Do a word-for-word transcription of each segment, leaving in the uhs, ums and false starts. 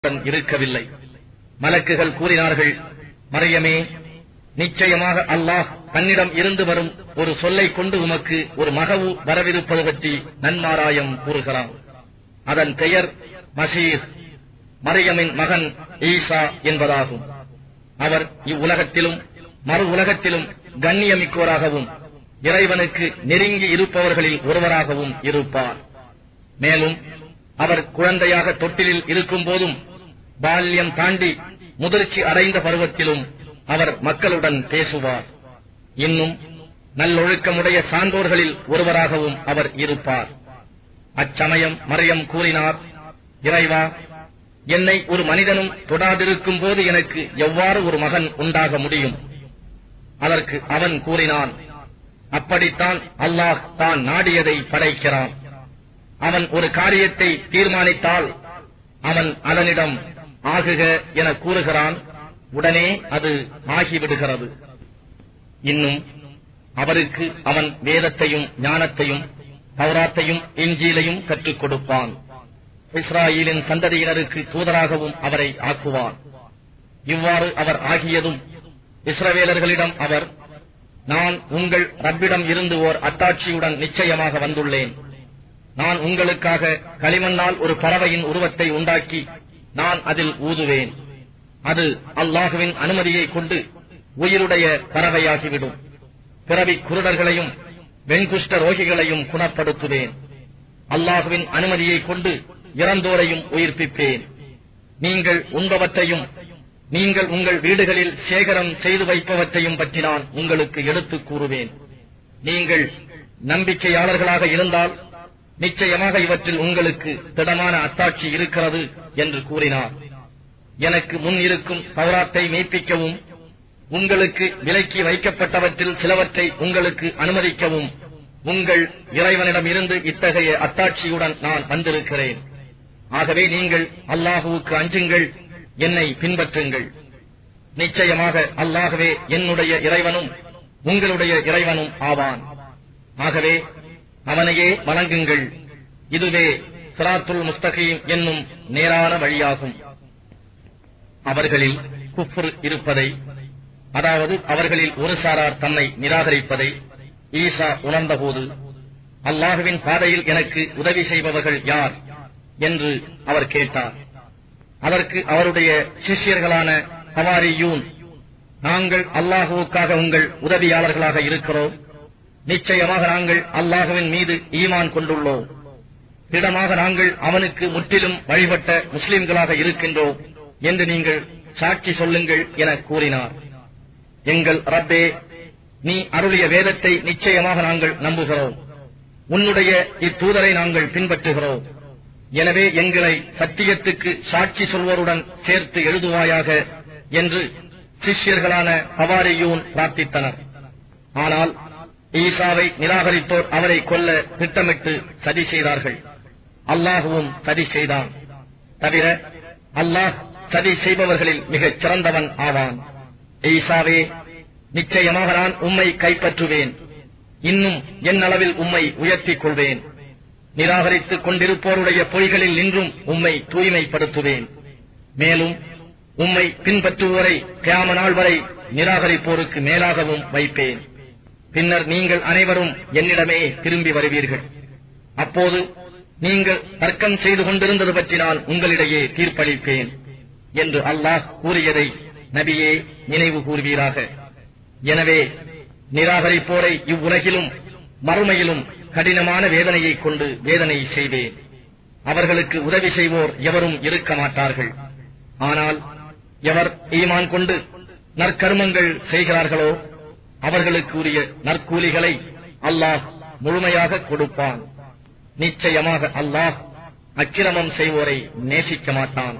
இருக்கவில்லை. மலக்குகள் கூறினார்கள், மரியமே, நிச்சயமாக அல்லாஹ் தன்னிடம் இருந்து வரும் ஒரு சொல்லை கொண்டு உமக்கு ஒரு மகவு வரவிருப்பது பற்றி நன்மாராயம் கூறுகிறான். அதன் பெயர் மசீஹ், மரியமின் மகன் ஈசா என்பதாகும். அவர் இவ்வுலகத்திலும் மறு உலகத்திலும் கண்ணியமிக்கோராகவும் இறைவனுக்கு நெருங்கி இருப்பவர்களில் ஒருவராகவும் இருப்பார். மேலும் அவர் குழந்தையாக தொட்டிலில் இருக்கும் போதும் பால்யம் தாண்டி முதிர்ச்சி அடைந்த பருவத்திலும் அவர் மக்களுடன் பேசுவார். இன்னும் நல்லொழுக்கமுடைய சான்றோர்களில் ஒருவராகவும் அவர் இருப்பார். அச்சமயம் மரியம் கூறினார், இறைவா, என்னை ஒரு மனிதனும் தொடாதிருக்கும் போது எனக்கு எவ்வாறு ஒரு மகன் உண்டாக முடியும்? அதற்கு அவன் கூறினான், அப்படித்தான் அல்லாஹ் தான் நாடியதை படைக்கிறான். அவன் ஒரு காரியத்தை தீர்மானித்தால் அவன் அதனிடம் ஆகுக என கூறுகிறான், உடனே அது ஆகிவிடுகிறது. இன்னும் அவருக்கு அவன் வேதத்தையும் ஞானத்தையும் தௌராத்தையும் இன்ஜீலையும் கற்றுக் கொடுப்பான். இஸ்ராயேலின் சந்ததியினருக்கு தூதராகவும் அவரை ஆக்குவான். இவ்வாறு அவர் ஆகியதும் இஸ்ரவேலர்களிடம் அவர், நான் உங்கள் ரப்பிடம் இருந்து ஓர் அத்தாட்சியுடன் நிச்சயமாக வந்துள்ளேன். நான் உங்களுக்காக களிமண்ணால் ஒரு பறவையின் உருவத்தை உண்டாக்கி நான் அதில் ஊதுவேன். அது அல்லாஹுவின் அனுமதியை கொண்டு உயிருடைய பறவையாகிவிடும். பிறவி குருடர்களையும் வெண்குஷ்ட ரோகிகளையும் குணப்படுத்துவேன். அல்லாஹுவின் அனுமதியை கொண்டு இறந்தோரையும் உயிர்ப்பிப்பேன். நீங்கள் உண்பவற்றையும் நீங்கள் உங்கள் வீடுகளில் சேகரம் செய்து வைப்பவற்றையும் பற்றி நான் உங்களுக்கு எடுத்துக் கூறுவேன். நீங்கள் நம்பிக்கையாளர்களாக இருந்தால் நிச்சயமாக இவற்றில் உங்களுக்கு திடமான அத்தாட்சி இருக்கிறது என்று கூறினார். எனக்கு முன் இருக்கும் தௌராத்தை மெய்ப்பிக்கவும் உங்களுக்கு விலக்கி வைக்கப்பட்டவற்றில் சிலவற்றை உங்களுக்கு அனுமதிக்கவும் உங்கள் இறைவனிடம் இருந்து இத்தகைய அத்தாட்சியுடன் நான் வந்திருக்கிறேன். ஆகவே நீங்கள் அல்லாஹுவுக்கு அஞ்சுங்கள், என்னை பின்பற்றுங்கள். நிச்சயமாக அல்லாகவே என்னுடைய இறைவனும் உங்களுடைய இறைவனும் ஆவான். ஆகவே அவனையே வணங்குங்கள். இதுவே சிராத்துல் முஸ்தகீம் என்னும் நேரான வழியாகும். அவர்களில் குஃப்ர் இருப்பதை, அதாவது அவர்களில் ஒரு சாரார் தன்னை நிராகரிப்பதை ஈசா உணர்ந்தபோது, அல்லாஹுவின் பாதையில் எனக்கு உதவி செய்பவர்கள் யார் என்று அவர் கேட்டார். அதற்கு அவருடைய சிஷ்யர்களான ஹவாரியூன், நாங்கள் அல்லாஹுவுக்காக உங்கள் உதவியாளர்களாக இருக்கிறோம். நிச்சயமாக நாங்கள் அல்லாஹுவின் மீது ஈமான் கொண்டுள்ளோம். திடமாக நாங்கள் அவனுக்கு முற்றிலும் வழிபட்ட முஸ்லிம்களாக இருக்கின்றோம் என்று நீங்கள் சாட்சி சொல்லுங்கள் என கூறினார். எங்கள் ரப்பே, நீ அருளிய வேதத்தை நிச்சயமாக நாங்கள் நம்புகிறோம். உன்னுடைய இத்தூதரை நாங்கள் பின்பற்றுகிறோம். எனவே எங்களை சத்தியத்துக்கு சாட்சி சொல்வோருடன் சேர்த்து எழுதுவாயாக என்று சிஷ்யர்களான ஹவாரியூன் பிரார்த்தித்தனர். ஆனால் ஈசாவை நிராகரித்தோர் அவரை கொல்ல திட்டமிட்டு சதி செய்தார்கள். அல்லாஹுவும் சதி செய்தான். தவிர அல்லாஹ் சதி செய்பவர்களில் மிகச் சிறந்தவன் ஆவான். ஈசாவே, நிச்சயமாக நான் உம்மை கைப்பற்றுவேன். இன்னும் என் அளவில் உம்மை உயர்த்திக் கொள்வேன். நிராகரித்துக் கொண்டிருப்போருடைய பொய்களில் நின்றும் உம்மை தூய்மைப்படுத்துவேன். மேலும் உம்மை பின்பற்றுவோரை கியாம நாள் வரை நிராகரிப்போருக்கு மேலாகவும் வைப்பேன். பின்னர் நீங்கள் அனைவரும் என்னிடமே திரும்பி வருவீர்கள். அப்போது நீங்கள் தர்க்கம் செய்து கொண்டிருந்தது பற்றி நான் உங்களிடையே தீர்ப்பளிப்பேன் என்று அல்லாஹ் கூறியதை நபியே நினைவு கூறுவீராக. எனவே நிராகரிப்போரை இவ்வுலகிலும் மறுமையிலும் கடினமான வேதனையை கொண்டு வேதனை செய்வேன். அவர்களுக்கு உதவி செய்வோர் எவரும் இருக்க மாட்டார்கள். ஆனால் எவர் ஈமான் கொண்டு நற்கர்மங்கள் செய்கிறார்களோ அவர்களுக்கு உரிய நற்கூலிகளை அல்லாஹ் முழுமையாக கொடுப்பான். நிச்சயமாக அல்லாஹ் அக்கிரமம் செய்வோரை நேசிக்க மாட்டான்.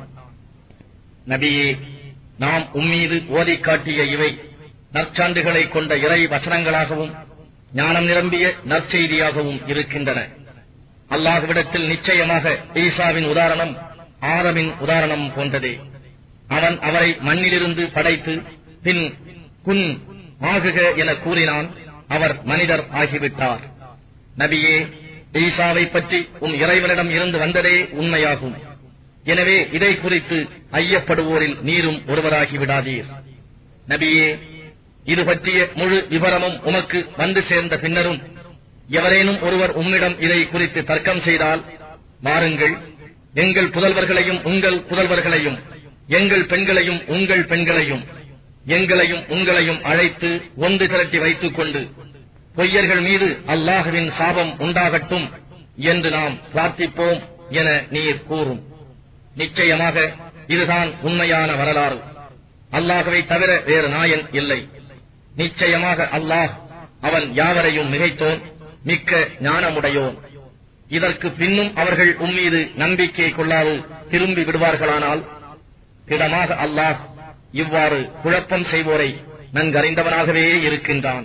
நபியே, நாம் உம்மீது ஓதி காட்டிய இவை நற்சான்றுகளை கொண்ட இறை வசனங்களாகவும் ஞானம் நிரம்பிய நற்செய்தியாகவும் இருக்கின்றன. அல்லாஹ்விடத்தில் நிச்சயமாக ஈசாவின் உதாரணம் ஆதமின் உதாரணம் போன்றதே. அவன் அவரை மண்ணிலிருந்து படைத்து பின் குன் ஆகுக என கூறினான். அவர் மனிதர் ஆகிவிட்டார். நபியே, ஈசாவை பற்றி உம் இறைவனிடம் இருந்து வந்ததே உண்மையாகும். எனவே இதை குறித்து ஐயப்படுவோரில் நீரும் ஒருவராகி விடாதீர். நபியே, இது பற்றிய முழு விவரமும் உமக்கு வந்து சேர்ந்த பின்னரும் எவரேனும் ஒருவர் உம்மிடம் இதை குறித்து தர்க்கம் செய்தால், வாருங்கள், எங்கள் புதல்வர்களையும் உங்கள் புதல்வர்களையும், எங்கள் பெண்களையும் உங்கள் பெண்களையும், எங்களையும் உங்களையும் அழைத்து ஒன்று திரட்டி வைத்துக் கொண்டு பொய்யர்கள் மீது அல்லாஹுவின் சாபம் உண்டாகட்டும் என்று நாம் பிரார்த்திப்போம் என நீர் கூறும். நிச்சயமாக இதுதான் உண்மையான வரலாறு. அல்லாஹுவை தவிர வேறு நாயன் இல்லை. நிச்சயமாக அல்லாஹ் அவன் யாவரையும் மிகைத்தோன், மிக்க ஞானமுடையோன். இதற்கு பின்னும் அவர்கள் உம்மீது நம்பிக்கை கொள்ளாது திரும்பி விடுவார்களானால், திடமாக அல்லாஹ் இவ்வாறு குழப்பம் செய்வோரை நன்கறிந்தவனாகவே இருக்கின்றான்.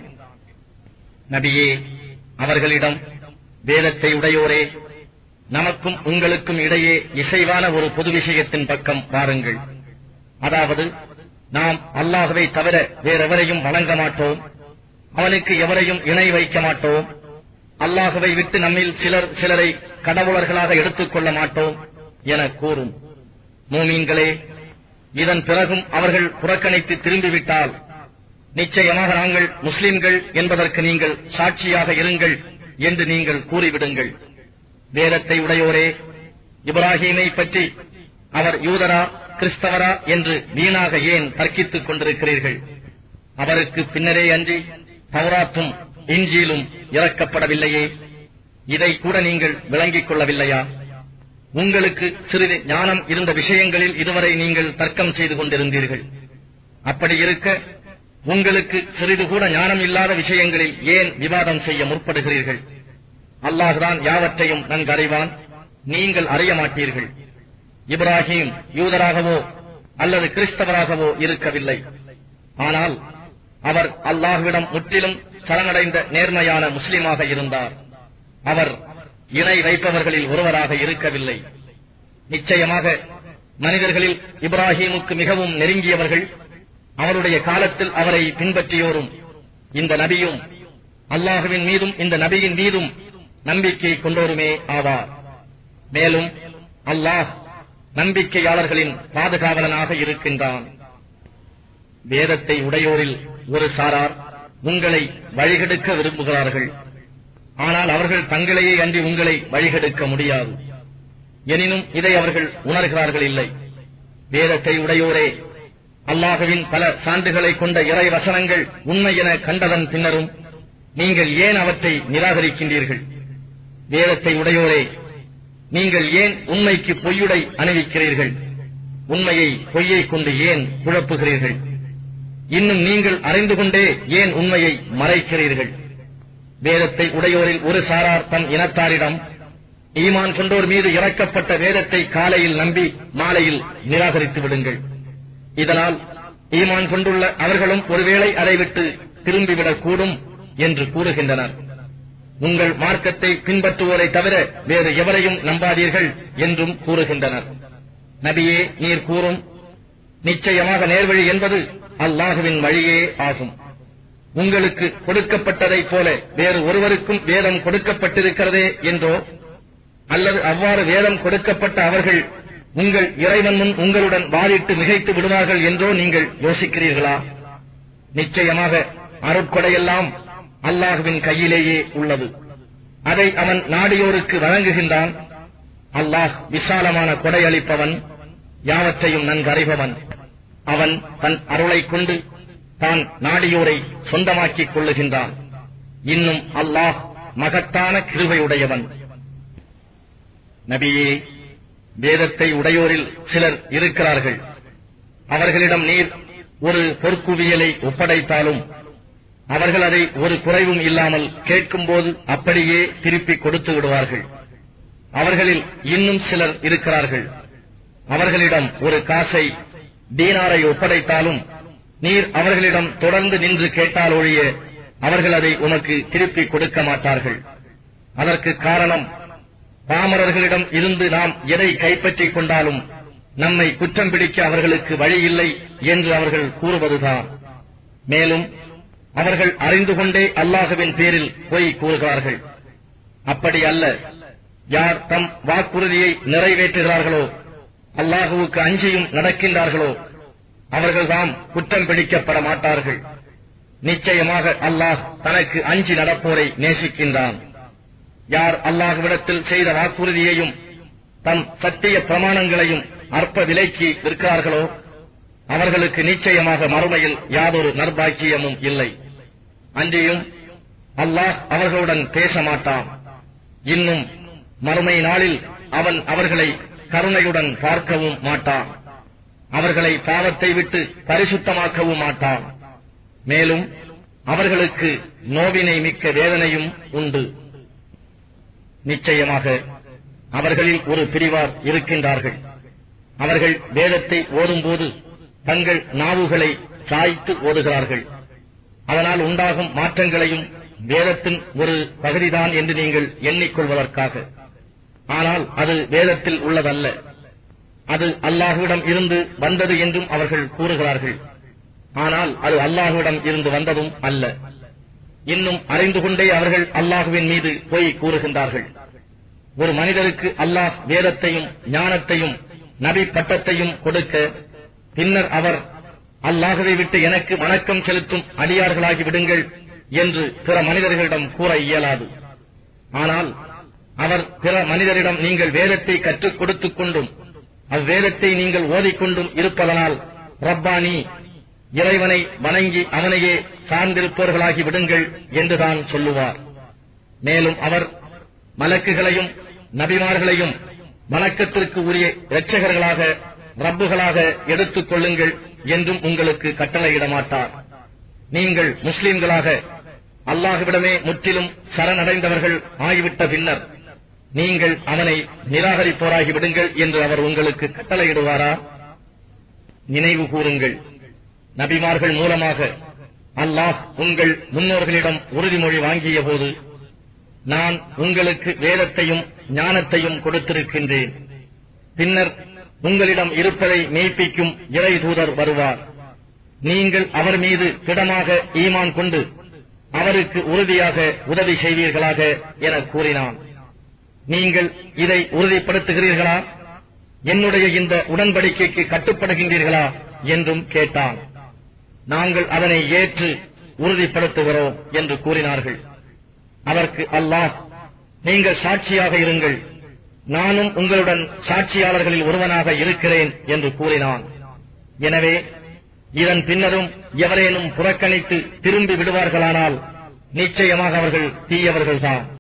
நபியே, அவர்களிடம், வேதத்தை உடையோரே, நமக்கும் உங்களுக்கும் இடையே இசைவான ஒரு பொது விஷயத்தின் பக்கம் வாருங்கள். அதாவது, நாம் அல்லாஹுவை தவிர வேறெவரையும் வணங்க மாட்டோம், அவனுக்கு எவரையும் இணை வைக்க மாட்டோம், அல்லாஹுவை விட்டு நம்மில் சிலர் சிலரை கடவுளர்களாக எடுத்துக் கொள்ள மாட்டோம் என கூறும். மூமீன்களே, இதன் பிறகும் அவர்கள் புறக்கணித்து திரும்பிவிட்டால், நிச்சயமாக நாங்கள் முஸ்லிம்கள் என்பதற்கு நீங்கள் சாட்சியாக இருங்கள் என்று நீங்கள் கூறிவிடுங்கள். வேதத்தை உடையோரே, இப்ராஹீமை பற்றி அவர் யூதரா கிறிஸ்தவரா என்று வீணாக ஏன் தர்க்கித்துக் கொண்டிருக்கிறீர்கள்? அவருக்கு பின்னரே அன்றி தௌராத்தும் இன்ஜீலும் இறக்கப்படவில்லையே? இதை கூட நீங்கள் விளங்கிக் கொள்ளவில்லையா? உங்களுக்கு சிறிது ஞானம் இருந்த விஷயங்களில் இதுவரை நீங்கள் தர்க்கம் செய்து கொண்டிருந்தீர்கள். அப்படி இருக்க, உங்களுக்கு சிறிது கூட ஞானம் இல்லாத விஷயங்களில் ஏன் விவாதம் செய்ய முற்படுகிறீர்கள்? அல்லாஹ்தான் யாவற்றையும் நன்கறிவான், நீங்கள் அறிய மாட்டீர்கள். இப்ராஹீம் யூதராகவோ அல்லது கிறிஸ்தவராகவோ இருக்கவில்லை. ஆனால் அவர் அல்லாஹ்விடம் முற்றிலும் சரணடைந்த நேர்மையான முஸ்லிமாக இருந்தார். அவர் இணை வைப்பவர்களில் ஒருவராக இருக்கவில்லை. நிச்சயமாக மனிதர்களில் இப்ராஹீமுக்கு மிகவும் நெருங்கியவர்கள், அவருடைய காலத்தில் அவரை பின்பற்றியோரும் இந்த நபியும் அல்லாஹுவின் மீதும் இந்த நபியின் மீதும் நம்பிக்கை கொண்டோருமே ஆவார். மேலும் அல்லாஹ் நம்பிக்கையாளர்களின் பாதுகாவலனாக இருக்கின்றான். வேதத்தை உடையோரில் ஒரு சாரார் உங்களை வழிகெடுக்க விரும்புகிறார்கள். ஆனால் அவர்கள் தங்களையே அன்றி உங்களை வழிகெடுக்க முடியாது. எனினும் இதை அவர்கள் உணர்கிறார்கள் இல்லை. வேதத்தை உடையோரே, அல்லாஹுவின் பல சான்றுகளை கொண்ட இறை வசனங்கள் உண்மை என கண்டதன் பின்னரும் நீங்கள் ஏன் அவற்றை நிராகரிக்கின்றீர்கள்? வேதத்தை உடையோரே, நீங்கள் ஏன் உண்மைக்கு பொய்யுடை அணிவிக்கிறீர்கள்? உண்மையை பொய்யை கொண்டு ஏன் குழப்புகிறீர்கள்? இன்னும் நீங்கள் அறிந்து கொண்டே ஏன் உண்மையை மறைக்கிறீர்கள்? வேதத்தை உடையோரில் ஒரு சாரார் தம் இனத்தாரிடம், ஈமான் கொண்டோர் மீது இறக்கப்பட்ட வேதத்தை காலையில் நம்பி மாலையில் நிராகரித்து விடுங்கள். இதனால் ஈமான் கொண்டுள்ள அவர்களும் ஒருவேளை அதை விட்டு திரும்பிவிடக் கூடும் என்று கூறுகின்றனர். உங்கள் மார்க்கத்தை பின்பற்றுவோரை தவிர வேறு எவரையும் நம்பாதீர்கள் என்றும் கூறுகின்றனர். நபியே, நீர் கூறும், நிச்சயமாக நேர்வழி என்பது அல்லாஹுவின் வழியே ஆகும். உங்களுக்கு கொடுக்கப்பட்டதைப் போல வேறு ஒருவருக்கும் வேதம் கொடுக்கப்பட்டிருக்கிறதே என்றோ, அல்லது அவ்வாறு வேதம் கொடுக்கப்பட்ட அவர்கள் உங்கள் இறைவன் முன் உங்களுடன் வாதிட்டு மிகைத்து விடுவார்கள் என்றோ நீங்கள் யோசிக்கிறீர்களா? நிச்சயமாக அருட்கொடையெல்லாம் அல்லாஹுவின் கையிலேயே உள்ளது. அதை அவன் நாடியோருக்கு வழங்குகின்றான். அல்லாஹ் விசாலமான கொடையளிப்பவன், யாவற்றையும் நன்கறிபவன். அவன் தன் அருளை கொண்டு தான் நாடியோரை சொந்தமாக்கிக் கொள்ளுகின்றான். இன்னும் அல்லாஹ் மகத்தான கிருபையுடையவன். நபியே, வேதத்தை உடையோரில் சிலர் இருக்கிறார்கள். அவர்களிடம் நீர் ஒரு பொற்குவியலை ஒப்படைத்தாலும் அவர்கள் அதை ஒரு குறைவும் இல்லாமல் கேட்கும்போது அப்படியே திருப்பிக் கொடுத்து விடுவார்கள். அவர்களில் இன்னும் சிலர் இருக்கிறார்கள். அவர்களிடம் ஒரு காசை தீனாரை ஒப்படைத்தாலும் நீர் அவர்களிடம் தொடர்ந்து நின்று கேட்டால் ஒழிய அவர்கள் அதை உமக்கு திருப்பிக் கொடுக்க மாட்டார்கள். அதற்கு காரணம், பாமரர்களிடம் இருந்து நாம் எதை கைப்பற்றிக் கொண்டாலும் நம்மை குற்றம் பிடிக்க அவர்களுக்கு வழி இல்லை என்று அவர்கள் கூறுவதுதான். மேலும் அவர்கள் அறிந்து கொண்டே அல்லாஹுவின் பேரில் பொய் கூறுகிறார்கள். அப்படி அல்ல. யார் தம் வாக்குறுதியை நிறைவேற்றுகிறார்களோ அல்லாஹுவுக்கு அஞ்சியும் நடக்கின்றார்களோ அவர்கள்தாம் குற்றம் பிடிக்கப்பட மாட்டார்கள். நிச்சயமாக அல்லாஹ் தனக்கு அஞ்சி நடப்போரை நேசிக்கின்றான். யார் அல்லாஹ்விடத்தில் செய்த வாக்குறுதியையும் தம் சத்திய பிரமாணங்களையும் அற்ப விலைக்கு விற்கிறார்களோ அவர்களுக்கு நிச்சயமாக மறுமையில் யாதொரு நற்பாக்கியமும் இல்லை. அன்றியும் அல்லாஹ் அவர்களுடன் பேச மாட்டான். இன்னும் மறுமை நாளில் அவன் அவர்களை கருணையுடன் பார்க்கவும் மாட்டான். அவர்களை பாவத்தை விட்டு பரிசுத்தமாக்கவும் மாட்டான். மேலும் அவர்களுக்கு நோவினை மிக்க வேதனையும் உண்டு. நிச்சயமாக அவர்களில் ஒரு பிரிவார் இருக்கின்றார்கள். அவர்கள் வேதத்தை ஓதும்போது தங்கள் நாவுகளை சாய்த்து ஓதுகிறார்கள். அதனால் உண்டாகும் மாற்றங்களையும் வேதத்தின் ஒரு பகுதிதான் என்று நீங்கள் எண்ணிக்கொள்வதற்காக. ஆனால் அது வேதத்தில் உள்ளதல்ல, அது அல்லாஹுவிடம் இருந்து வந்தது என்றும் அவர்கள் கூறுகிறார்கள். ஆனால் அது அல்லாஹுவிடம் இருந்து வந்ததும் அல்ல. இன்னும் அறிந்து கொண்டே அவர்கள் அல்லாஹுவின் மீது பொய் கூறுகின்றார்கள். ஒரு மனிதருக்கு அல்லாஹ் வேதத்தையும் ஞானத்தையும் நபி பட்டத்தையும் கொடுக்க பின்னர் அவர் அல்லாஹுவை விட்டு எனக்கு வணக்கம் செலுத்தும் அடியார்களாகி விடுங்கள் என்று பிற மனிதர்களிடம் கூற இயலாது. ஆனால் அவர் பிற மனிதரிடம் நீங்கள் வேதத்தை கற்றுக் கொடுத்துக் கொண்டும் அவ்வேதத்தை நீங்கள் ஓதிக்கொண்டும் இருப்பதனால் ரப்பானி இறைவனை வணங்கி அவனையே சார்ந்திருப்பவர்களாகி விடுங்கள் என்றுதான் சொல்லுவார். மேலும் அவர் மலக்குகளையும் நபிமார்களையும் வணக்கத்திற்கு உரிய இரட்சகர்களாக ரப்புகளாக எடுத்துக் கொள்ளுங்கள் என்றும் உங்களுக்கு கட்டளையிட மாட்டார். நீங்கள் முஸ்லிம்களாக அல்லாஹ்விடமே முற்றிலும் சரணடைந்தவர்கள் ஆகிவிட்ட பின்னர் நீங்கள் அவனை நிராகரிப்போராகி விடுங்கள் என்று அவர் உங்களுக்கு கட்டளையிடுவாரா? நினைவு கூறுங்கள், நபிமார்கள் மூலமாக அல்லாஹ் உங்கள் முன்னோர்களிடம் உறுதிமொழி வாங்கிய போது நான் உங்களுக்கு வேதத்தையும் ஞானத்தையும் கொடுத்திருக்கின்றேன். பின்னர் உங்களிடம் இருப்பதை மெய்ப்பிக்கும் இறை தூதர் வருவார். நீங்கள் அவர் மீது திடமாக ஈமான் கொண்டு அவருக்கு உறுதியாக உதவி செய்வீர்களாக என கூறினான். நீங்கள் இதை உறுதிப்படுத்துகிறீர்களா? என்னுடைய இந்த உடன்படிக்கைக்கு கட்டுப்படுகின்றீர்களா என்றும் கேட்டான். நாங்கள் அதனை ஏற்று உறுதிப்படுத்துகிறோம் என்று கூறினார்கள். அதற்கு அல்லாஹ், நீங்கள் சாட்சியாக இருங்கள், நானும் உங்களுடன் சாட்சியாளர்களில் ஒருவனாக இருக்கிறேன் என்று கூறினான். எனவே இதன் பின்னரும் எவரேனும் புறக்கணித்து திரும்பி விடுவார்களானால் நிச்சயமாக அவர்கள் தீயவர்கள்தான்.